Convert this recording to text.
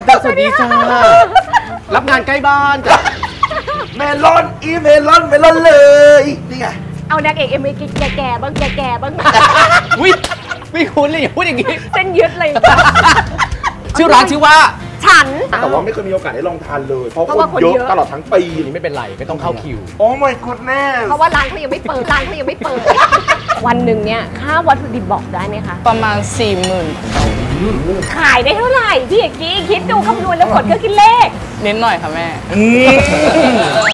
สวัสดีจ้ารับงานใกล้บ้านจ้ะเมลอนเมลอนเลยนี่ไงเอานางเอกMVแก่ๆบ้างแก่ๆบ้างวิไม่คุ้นเลยอย่าพูดอย่างนี้เส้นยึดเลยชื่อร้านชื่อว่าฉันแต่ว่าไม่เคยมีโอกาสได้ลองทานเลยเพราะคนเยอะตลอดทั้งปีนี่ไม่เป็นไรไม่ต้องเข้าคิวโอ้ my goodness เพราะว่าร้านเขายังไม่เปิดวันหนึ่งเนี่ยค่าวัตถุดิบบอกได้ไหมคะประมาณ 40,000 ขายได้เท่าไหร่พี่เอกกี้คิดดูคำนวณแล้วกดเครื่องคิดเลขนิดหน่อยค่ะแม่